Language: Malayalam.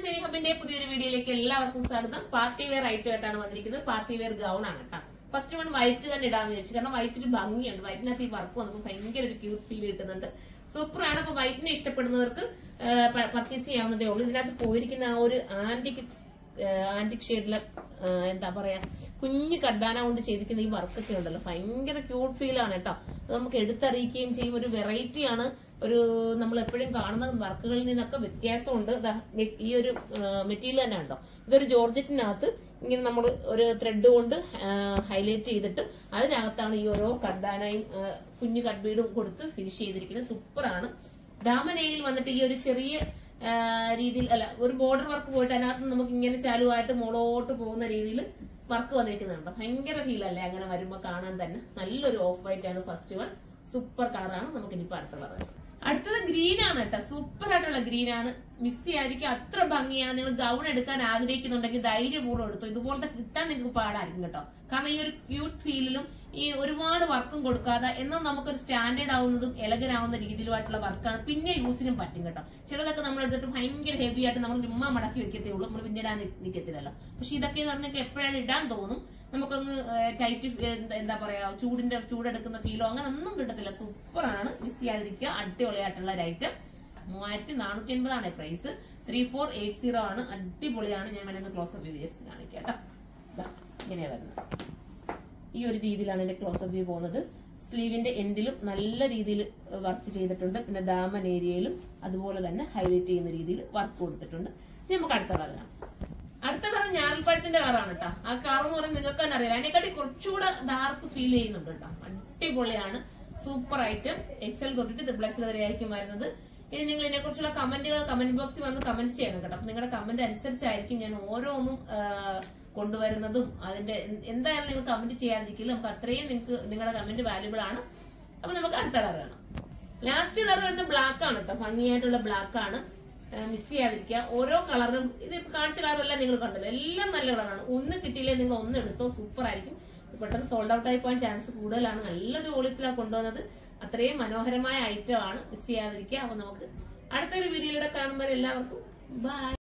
Designer Hubന്റെ പുതിയൊരു വീഡിയോയിലേക്ക് എല്ലാവർക്കും സ്വാഗതം. പാർട്ടി വെയർ ഐറ്റം ആയിട്ടാണ് വന്നിരിക്കുന്നത്. പാർട്ടി വെയർ ഗൗൺ ആണ് കേട്ടോ. ഫസ്റ്റ് വൺ വൈറ്റ് തന്നെ ഇടാന്ന് വിചാരിച്ചു. കാരണം വൈറ്റ് ഒരു ഭംഗിയുണ്ട്. വൈറ്റിനകത്ത് ഈ വർക്ക് വന്നപ്പോൾ ഭയങ്കര ഒരു ക്യൂട്ട് ഫീൽ കിട്ടുന്നുണ്ട്. സൂപ്പറാണ്. അപ്പൊ വൈറ്റിനെ ഇഷ്ടപ്പെടുന്നവർക്ക് പർച്ചേസ് ചെയ്യാവുന്നതേ ഉള്ളൂ. ഇതിനകത്ത് പോയിരിക്കുന്ന ആ ഒരു ആന്റിക് ഷെയ്ഡിലെ എന്താ പറയാ കുഞ്ഞു കഡാന കൊണ്ട് ചെയ്തിരിക്കുന്ന ഈ വർക്കൊക്കെ ഉണ്ടല്ലോ, ഭയങ്കര ക്യൂട്ട് ഫീൽ ആണ് കേട്ടോ. അത് നമുക്ക് എടുത്തറിയിക്കുകയും ചെയ്യും. ഒരു വെറൈറ്റി ആണ്. ഒരു നമ്മൾ എപ്പോഴും കാണുന്ന വർക്കുകളിൽ നിന്നൊക്കെ വ്യത്യാസമുണ്ട്. ഈ ഒരു മെറ്റീരിയൽ തന്നെ ഉണ്ടോ, ഇതൊരു ജോർജറ്റിനകത്ത് ഇങ്ങനെ നമ്മൾ ഒരു ത്രെഡ് കൊണ്ട് ഹൈലൈറ്റ് ചെയ്തിട്ട് അതിനകത്താണ് ഈ ഓരോ കർദാനയും കുഞ്ഞു കട്ബീഡും കൊടുത്ത് ഫിനിഷ് ചെയ്തിരിക്കുന്നത്. സൂപ്പറാണ്. ദാമനയിൽ വന്നിട്ട് ഈ ഒരു ചെറിയ രീതിയിൽ അല്ല, ഒരു ബോർഡർ വർക്ക് പോയിട്ട് അതിനകത്ത് നമുക്ക് ഇങ്ങനെ ചാലുവായിട്ട് മുകളോട്ട് പോകുന്ന രീതിയിൽ വർക്ക് വന്നിരിക്കുന്നുണ്ടോ. ഭയങ്കര ഫീൽ അല്ലേ അങ്ങനെ വരുമ്പോ കാണാൻ തന്നെ. നല്ലൊരു ഓഫ് വൈറ്റ് ആണ് ഫസ്റ്റ് വൺ. സൂപ്പർ കളറാണ്. നമുക്ക് ഇനിയിപ്പോ അടുത്ത കളർ. അടുത്തത് ഗ്രീൻ ആണ് കേട്ടോ. സൂപ്പർ ആയിട്ടുള്ള ഗ്രീൻ ആണ്. മിസ് ചെയ്യാതിരിക്കും. അത്ര ഭംഗിയാണ്. നിങ്ങൾ ഗൗൺ എടുക്കാൻ ആഗ്രഹിക്കുന്നുണ്ടെങ്കിൽ ധൈര്യപൂർവ്വം എടുത്തു. ഇതുപോലത്തെ കിട്ടാൻ നിങ്ങൾക്ക് പാടായിരിക്കും കേട്ടോ. കാരണം ഈ ഒരു ക്യൂട്ട് ഫീലിലും ഈ ഒരുപാട് വർക്കും കൊടുക്കാതെ എന്നാൽ നമുക്കൊരു സ്റ്റാൻഡേർഡ് ആവുന്നതും എലഗൻ ആവുന്ന രീതിയിലുമായിട്ടുള്ള വർക്കാണ്. പിന്നെ യൂസിനും പറ്റും കേട്ടോ. ചിലതൊക്കെ നമ്മൾ എടുത്തിട്ട് ഭയങ്കര ഹെവി ആയിട്ട് നമ്മൾ ചുമ്മാ മടക്കി വെക്കത്തേ ഉള്ളൂ. നമ്മൾ പിന്നെ ഇടാൻ നിൽക്കത്തില്ലല്ലോ. പക്ഷെ ഇതൊക്കെ എന്ന് പറഞ്ഞാൽ എപ്പോഴാണ് ഇടാൻ തോന്നും. നമുക്കൊന്ന് ടൈറ്റ് എന്താ പറയാ ചൂടെടുക്കുന്ന ഫീലോ അങ്ങനെ ഒന്നും കിട്ടത്തില്ല. സൂപ്പറാണ്. മിസ് ചെയ്യാതിരിക്കുക. അടിപൊളിയായിട്ടുള്ള ഒരു ഐറ്റം. 3480 പ്രൈസ്. 3480 ആണ്. അടിപൊളിയാണ്. ഞാൻ വേണമെങ്കിൽ ക്ലോസ് വ്യൂ ജസ്റ്റ് കാണിക്കാം കേട്ടോ. ഇങ്ങനെയാ വരുന്നത്. ഈ ഒരു രീതിയിലാണ് എന്റെ ക്ലോസ് വ്യൂ പോകുന്നത്. സ്ലീവിന്റെ എൻഡിലും നല്ല രീതിയിൽ വർക്ക് ചെയ്തിട്ടുണ്ട്. പിന്നെ ദാമൻ ഏരിയയിലും അതുപോലെ തന്നെ ഹൈലൈറ്റ് ചെയ്യുന്ന രീതിയിൽ വർക്ക് കൊടുത്തിട്ടുണ്ട്. ഇനി നമുക്ക് അടുത്ത കളർ കാണാം. അടുത്ത കളർ ഞാറൽപ്പഴത്തിന്റെ കളറാണ് കേട്ടോ. ആ കളർ എന്ന് പറയുന്നത് നിങ്ങൾക്ക് തന്നെ അറിയില്ല. അതിനെക്കാട്ടി കുറച്ചുകൂടെ ഡാർക്ക് ഫീൽ ചെയ്യുന്നുണ്ട് കേട്ടോ. അടിപൊളിയാണ്. Super item. എക്സൽ തൊട്ടിട്ട് XXL വരെ ആയിരിക്കും വരുന്നത്. ഇനി നിങ്ങൾ ഇതിനെ കുറിച്ചുള്ള കമന്റുകൾ കമന്റ് ബോക്സിൽ വന്ന് കമന്റ് ചെയ്യണം കേട്ടോ. അപ്പൊ നിങ്ങളുടെ കമന്റ് അനുസരിച്ചായിരിക്കും ഞാൻ ഓരോന്നും കൊണ്ടുവരുന്നതും. അതിന്റെ എന്തായാലും നിങ്ങൾ കമന്റ് ചെയ്യാതിരിക്കില്ല. നമുക്ക് അത്രയും നിങ്ങൾക്ക് നിങ്ങളുടെ കമന്റ് വാല്യുബിൾ ആണ്. അപ്പൊ നമുക്ക് അടുത്ത കളർ കാണാം. ലാസ്റ്റ് കളർ വരുന്നത് ബ്ലാക്ക് ആണ് കേട്ടോ. ഭംഗിയായിട്ടുള്ള ബ്ലാക്ക് ആണ്. മിസ് ചെയ്യാതിരിക്കുക. ഓരോ കളറും ഇത് കാണിച്ച കളറെല്ലാം നിങ്ങൾ കണ്ടല്ലോ, എല്ലാം നല്ല കളറാണ്. ഒന്ന് കിട്ടിയില്ലേ നിങ്ങൾ ഒന്ന് എടുത്തോ. സൂപ്പർ ആയിരിക്കും. പെട്ടെന്ന് സോൾഡ് ഔട്ട് ആയി പോകാൻ ചാൻസ് കൂടുതലാണ്. നല്ലൊരു ക്വാളിറ്റിയിലാണ് കൊണ്ടുവന്നത്. അത്രയും മനോഹരമായ ഐറ്റം ആണ്. മിസ് ചെയ്യാതിരിക്കുക. അപ്പൊ നമുക്ക് അടുത്തൊരു വീഡിയോയിലൂടെ കാണുമ്പോൾ എല്ലാവർക്കും ബൈ.